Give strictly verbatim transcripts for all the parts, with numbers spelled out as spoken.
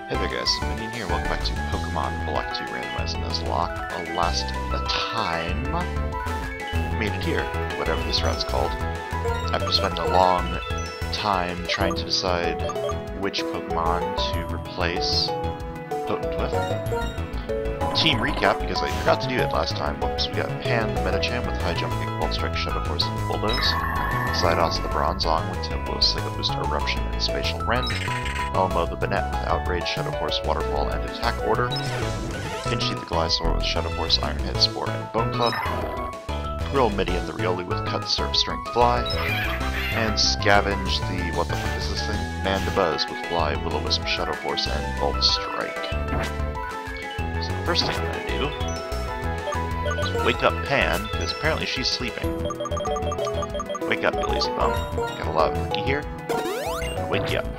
Hey there guys, Samitian here, welcome back to Pokemon Black two Randomizer Nuzlocke. Last time, made it here, whatever this route's called. After spending a long time trying to decide which Pokemon to replace Potent with. Team recap, because I forgot to do it last time. Whoops, we got Pan the Medicham with High Jump, Kickball, Strike, Shadow Force, and Bulldoze. Psydos the Bronzong with Tempo, Psycho Boost, Eruption, and Spatial Rend. Elmo the Banette with Outrage, Shadow Force, Waterfall, and Attack Order. Pinchy the Gliscor with Shadow Force, Iron Head, Spore, and Bone Club. Grill Midian the Riolu with Cut, Surf, Strength, Fly. And Scavenge the, what the fuck is this thing? Mandibuzz with Fly, Will-O-Wisp, Shadow Force, and Volt Strike. So the first thing I'm going to do is wake up Pan, because apparently she's sleeping. Wake up, you lazy bum. Got a lot of cookie here. Gonna wake you up.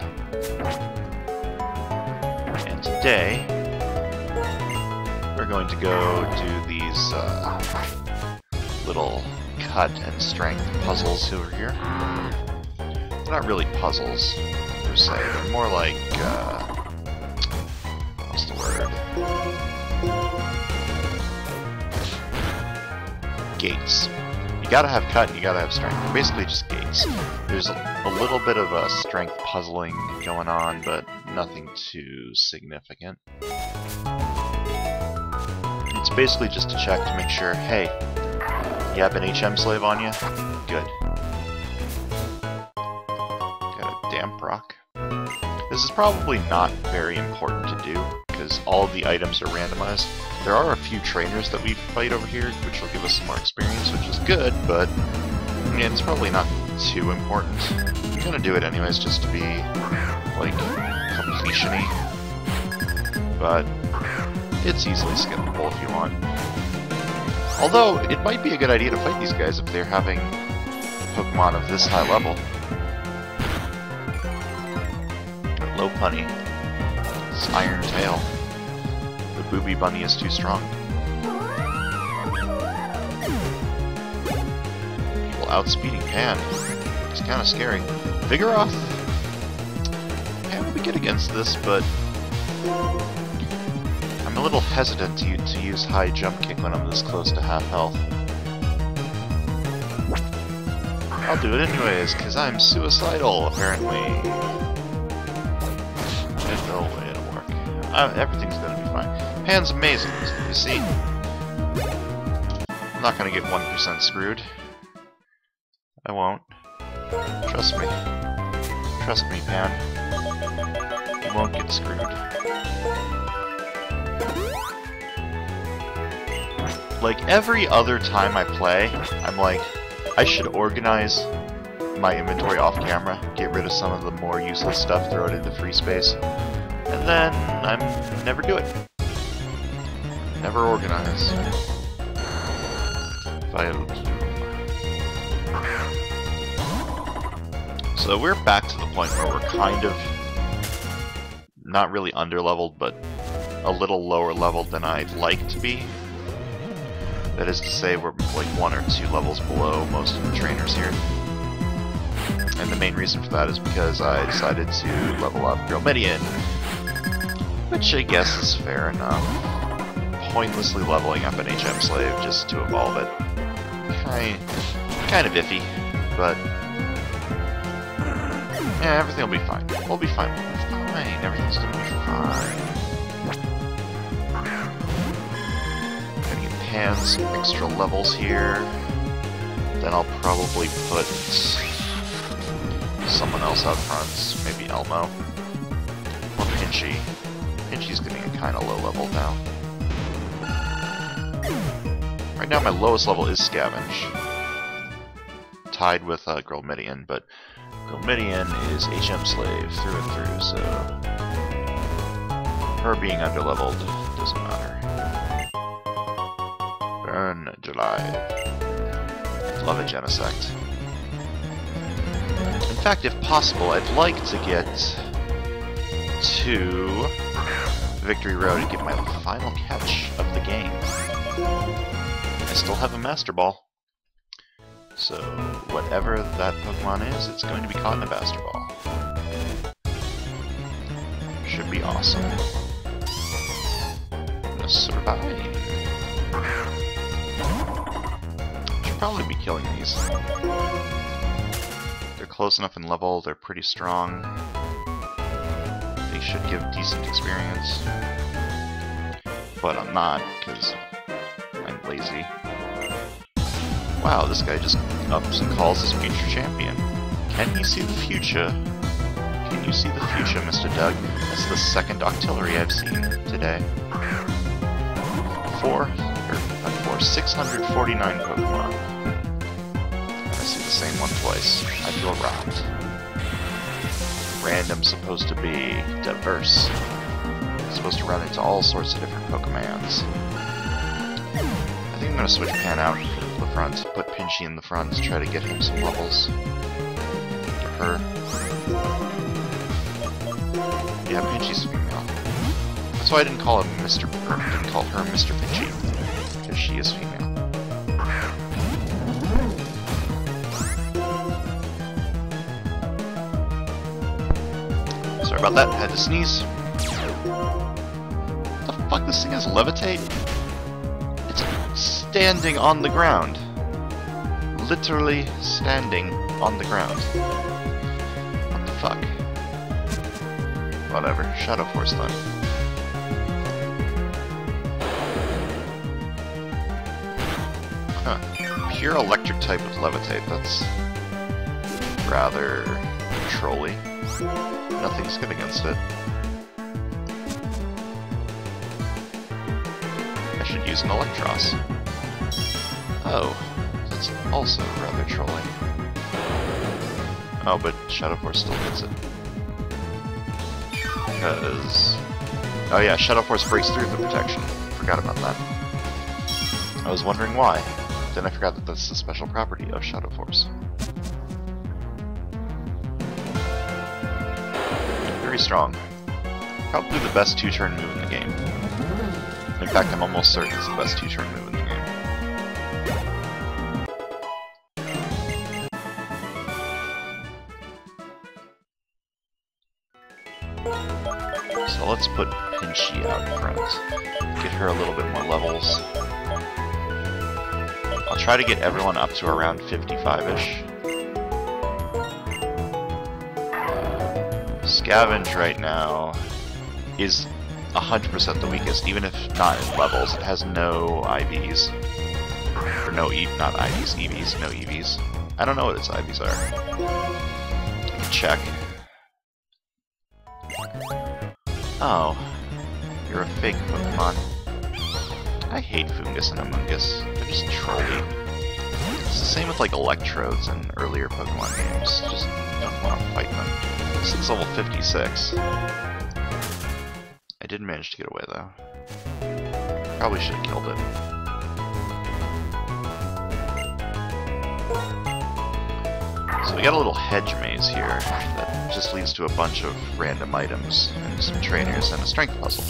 And today, we're going to go do these uh, little cut and strength puzzles over here. They're not really puzzles, per se. They're more like, uh, what's the word? Gates. You gotta have cut and you gotta have strength. They're basically just gates. There's a, a little bit of a strength puzzling going on, but nothing too significant. It's basically just to check to make sure, hey, you have an H M slave on you? Good. Got a damp rock. This is probably not very important to do, because all of the items are randomized. There are a few trainers that we fight over here, which will give us some more experience, which is good, but yeah, it's probably not too important. I'm gonna do it anyways, just to be, like, completion-y. But it's easily skippable if you want. Although, it might be a good idea to fight these guys if they're having Pokemon of this high level. Low Punny. It's Iron Tail. The Booby Bunny is too strong. People outspeeding Pan. It's kind of scary. Vigoroth! Pan would be good against this, but I'm a little hesitant to, to use High Jump Kick when I'm this close to half health. I'll do it anyways, because I'm suicidal, apparently. There's no way it'll work. Uh, everything's gonna be fine. Pan's amazing, you see? I'm not gonna get one percent screwed. I won't. Trust me. Trust me, Pan. You won't get screwed. Like, every other time I play, I'm like, I should organize my inventory off camera, get rid of some of the more useless stuff, throw it into free space, and then I'm never do it. Never organize. So we're back to the point where we're kind of not really underleveled, but a little lower leveled than I'd like to be. That is to say, we're like one or two levels below most of the trainers here. And the main reason for that is because I decided to level up Grill Midian, which I guess is fair enough. Pointlessly leveling up an H M slave just to evolve it. Kind, kind of iffy, but yeah, everything will be fine. We'll be fine. We'll be fine. Everything's gonna be fine. Gonna get Pan's extra levels here. Then I'll probably put someone else out front, maybe Elmo or Pinchy. Pinchy's getting a kind of low level now. Right now my lowest level is Scavenge, tied with uh, Grill Midian, but Grill Midian is H M slave through and through, so her being underleveled doesn't matter. Burn July. Love a Genesect. In fact, if possible, I'd like to get to Victory Road and get my final catch of the game. I still have a Master Ball. So, whatever that Pokemon is, it's going to be caught in a Master Ball. should be awesome. I'm gonna survive. Should probably be killing these. They're close enough in level, they're pretty strong. They should give decent experience. But I'm not, because I'm lazy. Wow, this guy just ups and calls his future champion. Can he see the future? Can you see the future, Mister Doug? That's the second Octillery I've seen today. Four, or not four, six hundred forty-nine Pokemon. I see the same one twice. I feel robbed. Random's supposed to be diverse. It's supposed to run into all sorts of different Pokemons. I think I'm gonna switch Pan out to the front, put Pinchy in the front to try to get him some levels. Or her. Yeah, Pinchy's female. That's why I didn't call him Mister Or didn't call her Mister Pinchy, because she is female. Sorry about that. Had to sneeze. What the fuck? This thing has levitate? It's standing on the ground. Literally standing on the ground. What the fuck? Whatever. Shadow Force then. Huh. Pure electric type with levitate. That's rather trolly. Nothing's good against it. I should use an Electros. Oh, that's also rather trolling. Oh, but Shadow Force still gets it. Because... oh yeah, Shadow Force breaks through the protection. Forgot about that. I was wondering why. Then I forgot that that's the special property of Shadow Force. Very strong. Probably the best two-turn move in the game. In fact, I'm almost certain it's the best two-turn move in the game. So let's put Pinchy out front. Get her a little bit more levels. I'll try to get everyone up to around fifty-five-ish. Scavenge right now is one hundred percent the weakest, even if not in levels. It has no I Vs. Or no, e not I Vs, E Vs, no E Vs. I don't know what its I Vs are. Check. Oh, you're a fake Pokemon. I hate Fungus and Amoongus. They're just trolly. It's the same with like Electrodes in earlier Pokemon games. Just don't want to fight them. This is level fifty-six. I did manage to get away though. Probably should have killed it. So we got a little hedge maze here that just leads to a bunch of random items and some trainers and a strength puzzle.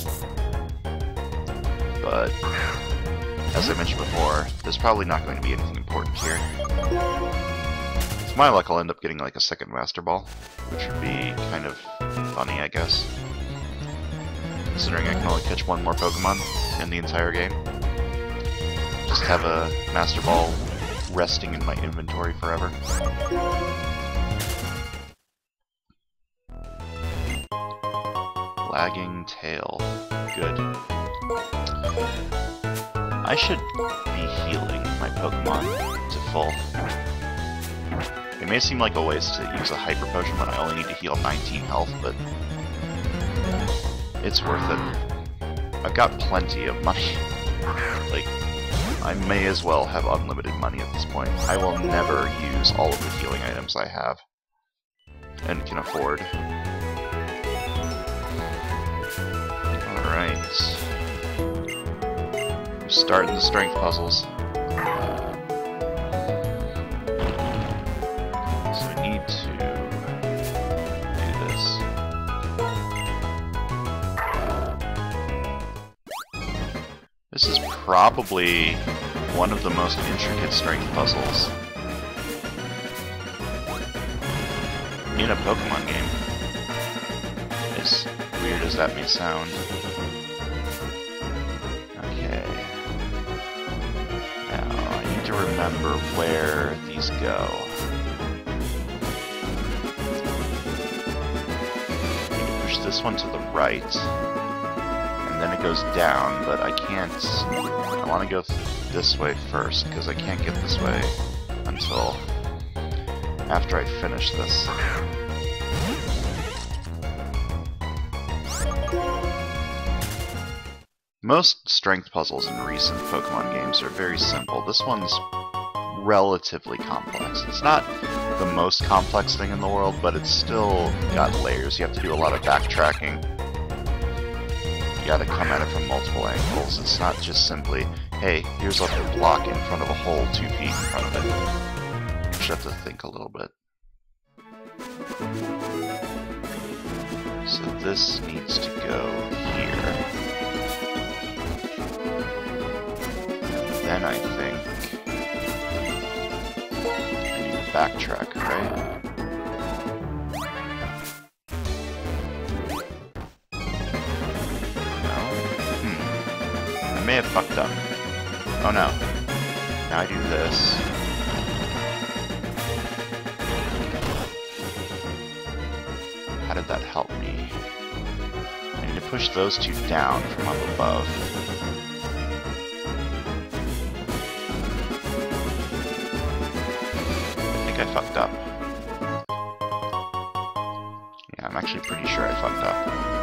But as I mentioned before, there's probably not going to be anything important here. With my luck, I'll end up getting like a second Master Ball, which would be kind of funny, I guess. Considering I can only catch one more Pokemon in the entire game. Just have a Master Ball resting in my inventory forever. Lagging tail. Good. I should be healing my Pokemon to full. It may seem like a waste to use a Hyper Potion when I only need to heal nineteen health, but it's worth it. I've got plenty of money. Like, I may as well have unlimited money at this point. I will never use all of the healing items I have and can afford. Alright. We're starting the strength puzzles. So I need to do this. This is probably one of the most intricate strength puzzles in a Pokemon game. As weird as as that may sound. Okay. Now, I need to remember where these go. I need to push this one to the right, and then it goes down, but I can't... I want to go this way first, because I can't get this way until after I finish this. Most strength puzzles in recent Pokemon games are very simple. This one's relatively complex. It's not the most complex thing in the world, but it's still got layers. You have to do a lot of backtracking. You gotta come at it from multiple angles. It's not just simply, hey, here's a block in front of a hole two feet in front of it. You just have to think a little bit. So this needs to go here. Then I think I need to backtrack, right? No? Hmm. I may have fucked up. Oh no. Now I do this. How did that help me? I need to push those two down from up above. I fucked up. Yeah, I'm actually pretty sure I fucked up.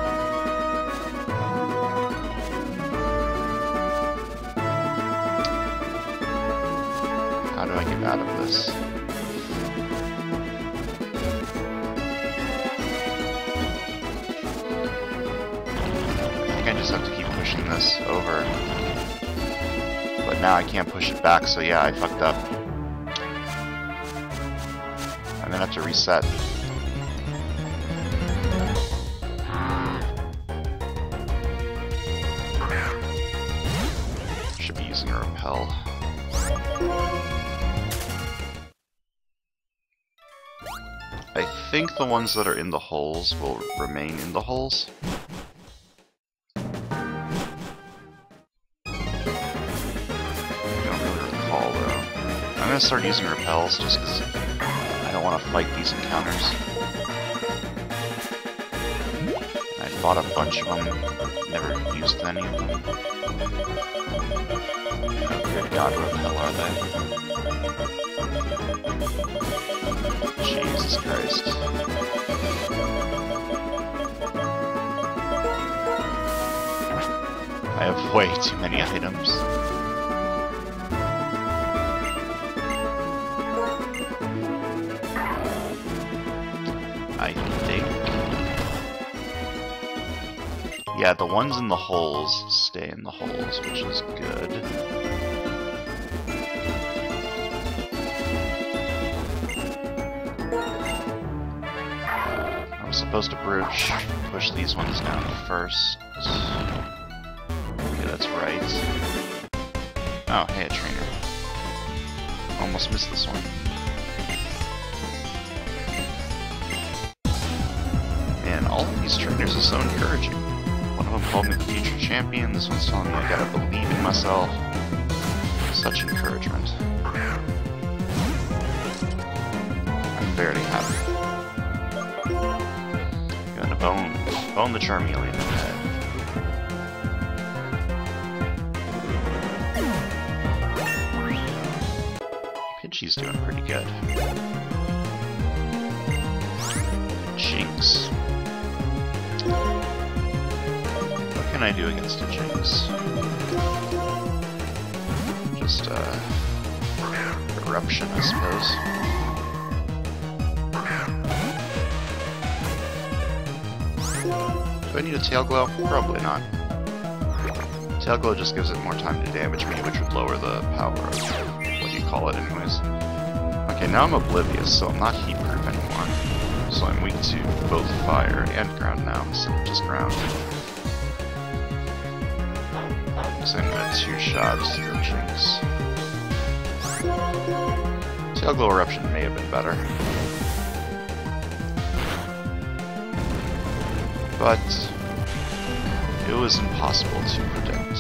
How do I get out of this? I think I just have to keep pushing this over. But now I can't push it back, so yeah, I fucked up. I'm gonna have to reset. Should be using a repel. I think the ones that are in the holes will remain in the holes. I don't really recall though. I'm gonna start using repels just because I don't want to fight these encounters. I bought a bunch of them, never used any of them. Oh, good God, where the hell are they? Jesus Christ. I have way too many items. I think... Yeah, the ones in the holes stay in the holes, which is good. I'm supposed to push, push these ones down first. Okay, that's right. Oh, hey, a trainer. Almost missed this one. All of these trainers are so encouraging. One of them called me the future champion, this one's telling me I gotta believe in myself. Such encouragement. I'm very happy. Gonna bone, bone the Charmeleon in the head. Pidgey's doing pretty good. Jinx. What can I do against a Jinx? Just, uh... Eruption, I suppose. Do I need a Tail Glow? Probably not. Tail Glow just gives it more time to damage me, which would lower the power of... what do you call it, anyways? Okay, now I'm oblivious, so I'm not heat-proof anymore. So I'm weak to both fire and ground now, instead of just ground. So I'm gonna two-shot the Jinx. Tail Glow Eruption may have been better. But It was impossible to predict.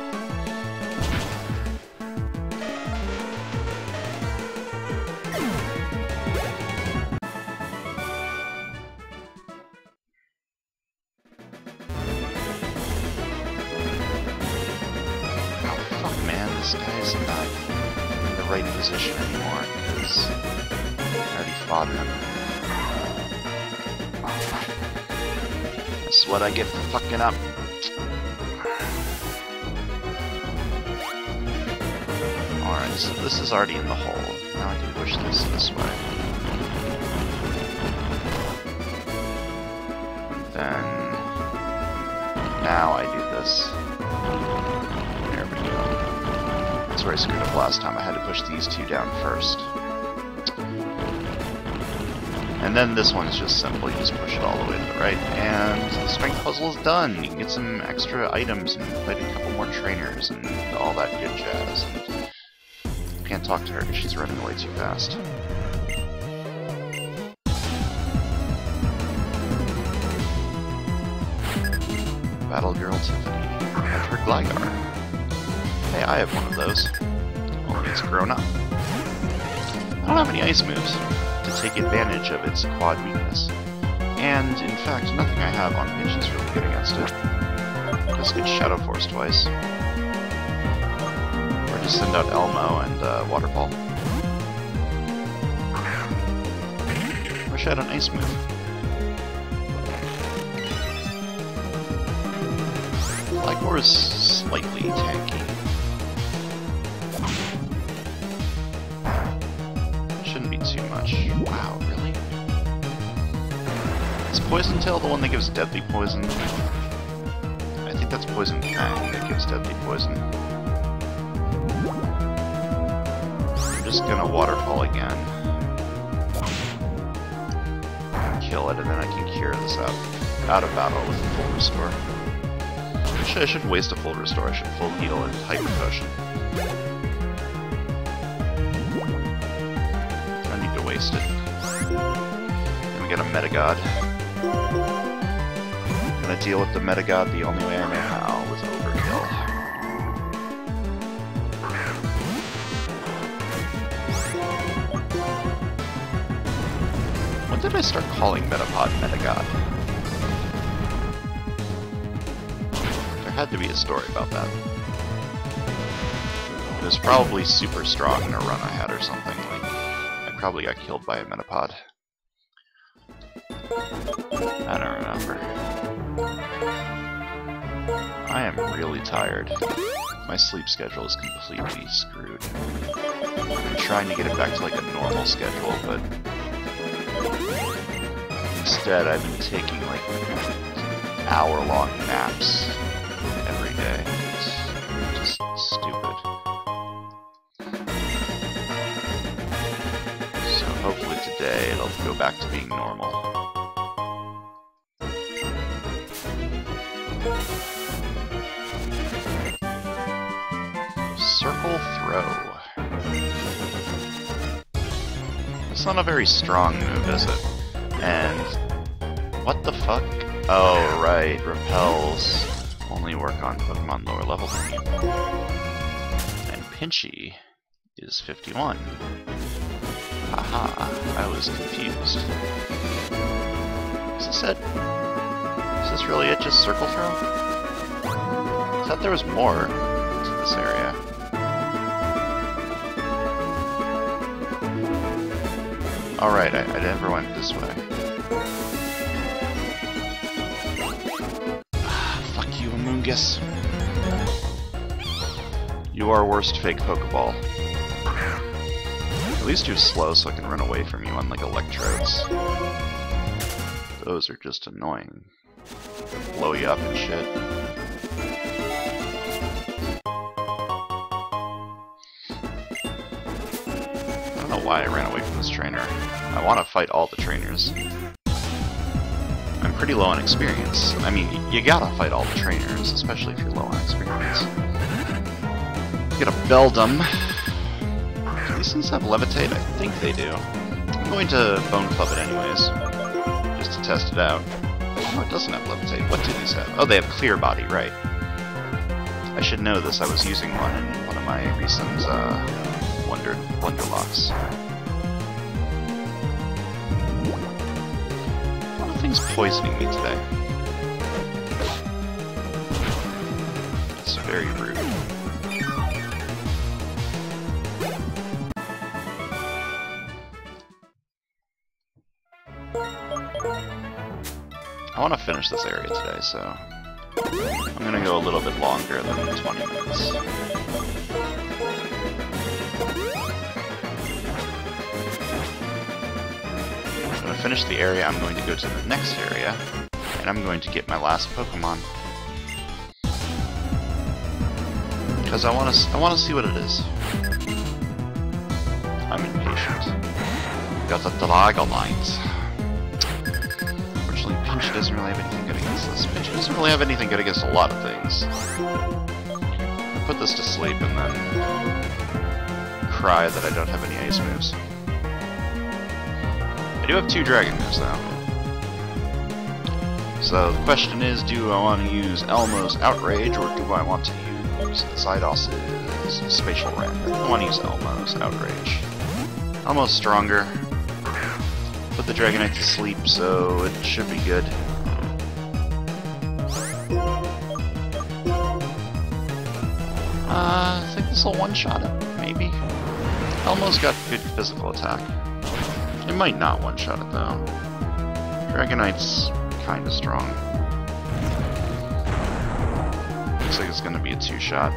This guy's not in the right position anymore, because I already fought him. That's what I get for fucking up. Alright, so this is already in the hole. Now I can push this this way. Then... now I do this. There we go. That's where I screwed up last time. I had to push these two down first. And then this one's just simple. You just push it all the way to the right, and the strength puzzle is done. You can get some extra items and fight a couple more trainers and all that good jazz. And you can't talk to her because she's running away too fast. Battle Girl Tiffany. And her Gligar. Hey, I have one of those. Only it's grown up. I don't have any ice moves to take advantage of its quad weakness. And, in fact, nothing I have on pitch is really good against it. Just get Shadow Force twice. Or just send out Elmo and uh, Waterfall. Wish I had an ice move. Gligar is slightly tanky. Shouldn't be too much. Wow, really? Is Poison Tail the one that gives deadly poison? I think that's Poison Fang that gives deadly poison. I'm just gonna Waterfall again. Kill it, and then I can cure this out, out of battle with a full restore. Actually, I shouldn't waste a full restore. I should full heal and Hyper Potion. I need to waste it. Then we get a Metagod. I'm gonna deal with the Metagod the only way I know how, with Overkill. When did I start calling Metapod Metagod? Had to be a story about that. It was probably super strong in a run I had or something. Like, I probably got killed by a Metapod. I don't remember. I am really tired. My sleep schedule is completely screwed. I'm trying to get it back to like a normal schedule, but instead I've been taking like hour-long naps every day. It's just stupid. So hopefully today it'll go back to being normal. Circle Throw. It's not a very strong move, is it? And what the fuck? Oh, right, repels only work on Pokemon lower level than you. And Pinchy is fifty-one. Haha, I was confused. Is this it? Is this really it, just Circle Throw? I thought there was more to this area. Alright, I, I never went this way. Fuck you, Amoonguss. You are worst fake Pokeball. At least you're slow so I can run away from you, unlike Electrodes. Those are just annoying. Blow you up and shit. I don't know why I ran away from this trainer. I want to fight all the trainers. I'm pretty low on experience. I mean, you gotta fight all the trainers, especially if you're low on experience. Get a Beldum. Do these things have Levitate? I think they do. I'm going to Bone Club it anyways, just to test it out. Oh, it doesn't have levitate. What do these have? Oh, they have clear body, right. I should know this. I was using one in one of my recent uh, Wonder Wonderlocks. A lot of things poisoning me today. It's very rude. I want to finish this area today, so I'm going to go a little bit longer than twenty minutes. I'm going to finish the area, I'm going to go to the next area, and I'm going to get my last Pokemon. Because I want to I want to see what it is. I'm impatient. Got the Dragonite. Pinch doesn't really have anything good against this. Pinch doesn't really have anything good against a lot of things. I'll put this to sleep and then cry that I don't have any ice moves. I do have two dragon moves though. So the question is, do I want to use Elmo's Outrage or do I want to use Zydos's Spatial Rend? I want to use Elmo's Outrage. Elmo's stronger. Put the Dragonite to sleep, so it should be good. Uh, I think this will one-shot it, maybe. Elmo's got good physical attack. It might not one-shot it, though. Dragonite's kinda strong. Looks like it's gonna be a two-shot.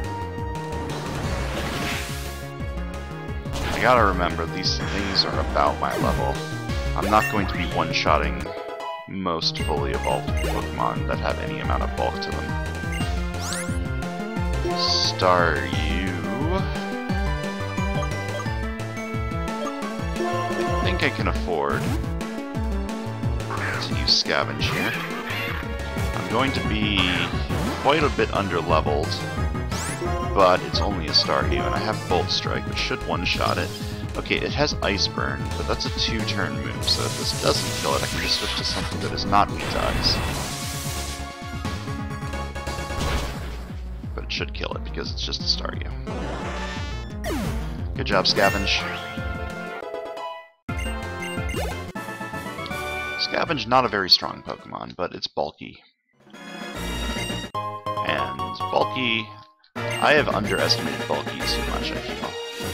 I gotta remember, these things are about my level. I'm not going to be one-shotting most fully evolved Pokemon that have any amount of bulk to them. Staryu. I think I can afford to use Scavenge here. I'm going to be quite a bit under-leveled, but it's only a Staryu, and I have Bolt Strike, which should one-shot it. Okay, it has Ice Burn, but that's a two-turn move, so if this doesn't kill it, I can just switch to something that is not weak to ice. But it should kill it, because it's just a Staryu. Good job, Scavenge. Scavenge, not a very strong Pokemon, but it's bulky. And bulky... I have underestimated bulky too much, I feel.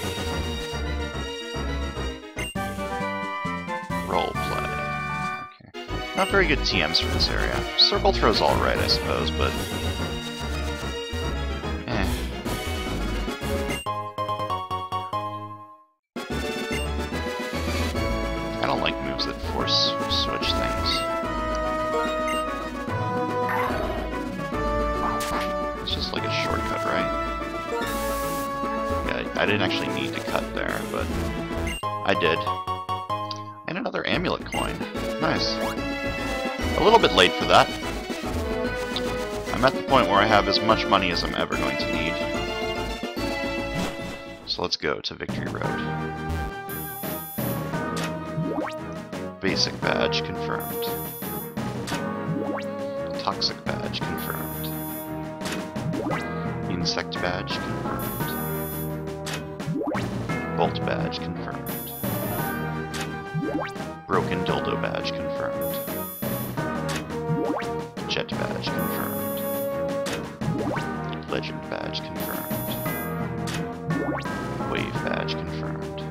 Roleplay. Okay. Not very good T Ms for this area. Circle Throw's alright, I suppose, but... eh. I don't like moves that force switch things. It's just like a shortcut, right? Yeah, I didn't actually need to cut there, but I did. And another amulet coin. Nice. A little bit late for that. I'm at the point where I have as much money as I'm ever going to need. So let's go to Victory Road. Basic badge confirmed. Toxic badge confirmed. Insect badge confirmed. Bolt badge confirmed. Broken Dildo badge confirmed. Jet badge confirmed. Legend badge confirmed. Wave badge confirmed.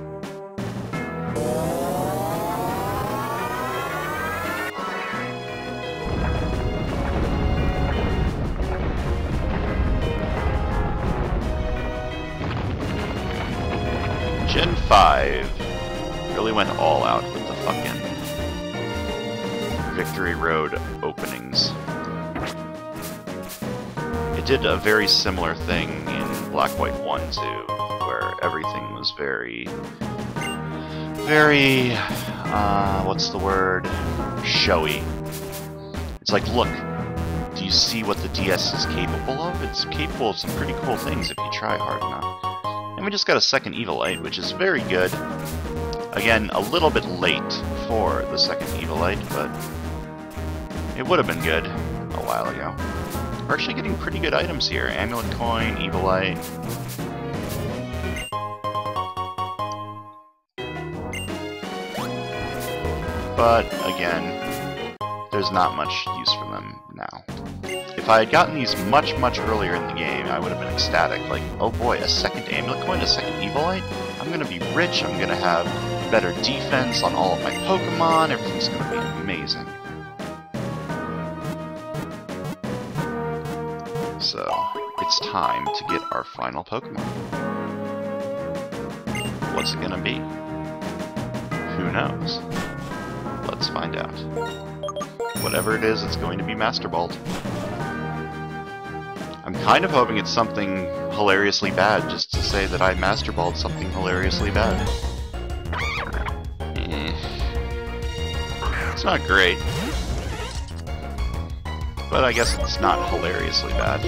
Gen five really went all out with the fucking Victory Road openings. It did a very similar thing in Black White one too, where everything was very, very, uh, what's the word? Showy. It's like, look, do you see what the D S is capable of? It's capable of some pretty cool things if you try hard enough. And we just got a second Evilite, which is very good. Again, a little bit late for the second Evilite, but It would have been good a while ago. We're actually getting pretty good items here. Amulet Coin, Evilite. But, again, there's not much use for them now. If I had gotten these much, much earlier in the game, I would have been ecstatic. Like, oh boy, a second Amulet Coin, a second Evilite? I'm gonna be rich, I'm gonna have better defense on all of my Pokemon, everything's gonna be amazing. So, it's time to get our final Pokemon. What's it gonna be? Who knows? Let's find out. Whatever it is, it's going to be Master Ball. I'm kind of hoping it's something hilariously bad, just to say that I Master Balled something hilariously bad. Eh. It's not great. But I guess it's not hilariously bad.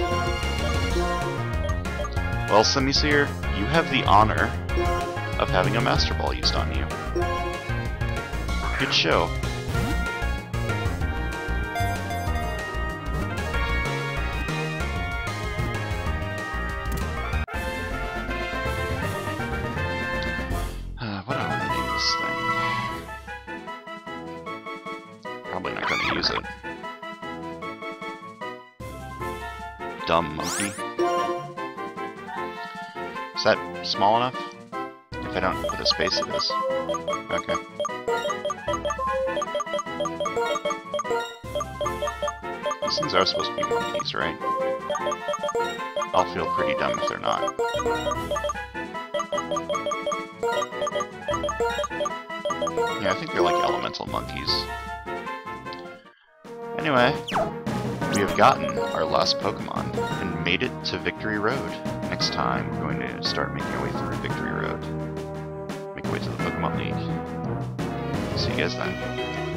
Well, Samitian, you have the honor of having a Master Ball used on you. Good show. Uh, what do I want to name this thing? Probably not going to use it. Dumb monkey. Is that small enough? If I don't put a space, it is. Okay. These things are supposed to be monkeys, right? I'll feel pretty dumb if they're not. Yeah, I think they're like elemental monkeys. Anyway, we have gotten our last Pokemon and made it to Victory Road. Next time, we're going to start making our way through Victory Road. Make our way to the Pokemon League. See you guys then.